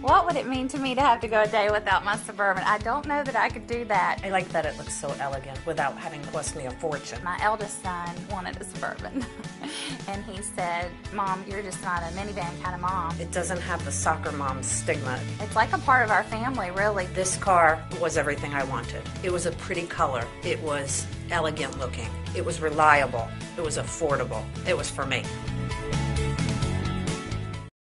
What would it mean to me to have to go a day without my Suburban? I don't know that I could do that. I like that it looks so elegant without having cost me a fortune. My eldest son wanted a Suburban, and he said, Mom, you're just not a minivan kind of mom. It doesn't have the soccer mom stigma. It's like a part of our family, really. This car was everything I wanted. It was a pretty color. It was elegant looking. It was reliable. It was affordable. It was for me.